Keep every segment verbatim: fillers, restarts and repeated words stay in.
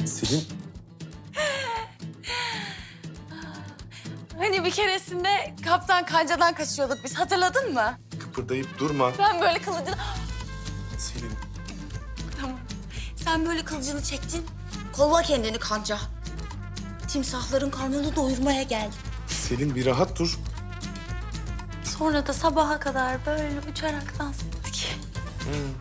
Selin, Hani bir keresinde Kaptan Kanca'dan kaçıyorduk biz, hatırladın mı? kıpırdayıp durma. Ben böyle kılıcını... Selin, Tamam. Sen böyle kılıcını çektin, kolla kendini Kanca. Timsahların karnını doyurmaya geldim. Selin bir rahat dur. Sonra da sabaha kadar böyle uçarak dans ettik. Hmm.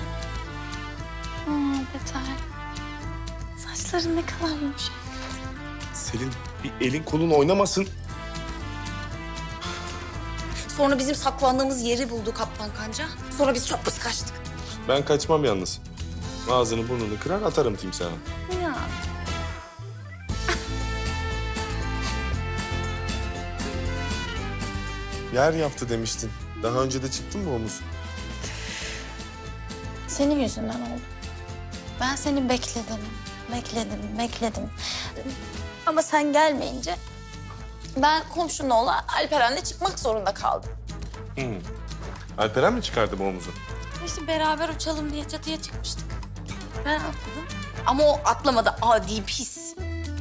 Hmm, Beter. Saçların ne kadar yumuşak. Selin, bir elin kolun oynamasın. Sonra bizim saklandığımız yeri buldu Kaptan Kanca. Sonra biz çok pis kaçtık. Ben kaçmam yalnız. Ağzını burnunu kırar atarım timsaha. Ya. Yer yaptı demiştin. Daha önce de çıktın mı omuz? Senin yüzünden oldu. Ben seni bekledim, bekledim, bekledim. Ama sen gelmeyince ben komşunun oğlu Alperen'le çıkmak zorunda kaldım. Hmm. Alperen mi çıkardı bu omuzu? İşte beraber uçalım diye çatıya çıkmıştık. Ben atladım. Ama o atlamadı, adi pis.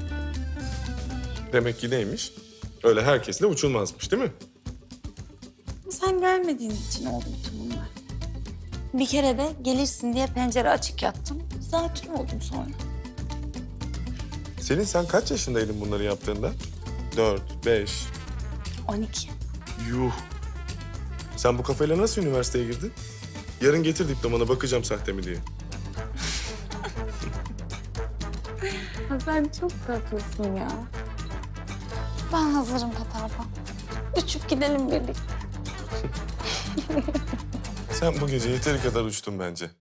Demek ki neymiş? Öyle herkesle uçulmazmış değil mi? Sen gelmediğin için oldu bütün bunlar. Bir kere de gelirsin diye pencere açık yattım. Zatürre oldum sonra. Selin sen kaç yaşındaydın bunları yaptığında? Dört, beş. on iki. Yuh. Sen bu kafayla nasıl üniversiteye girdin? Yarın getir diplomanı bakacağım sahte mi diye. Sen çok tatlısın ya. Ben hazırım Peter Pan. Uçup gidelim birlikte. Sen bu gece yeteri kadar uçtun bence.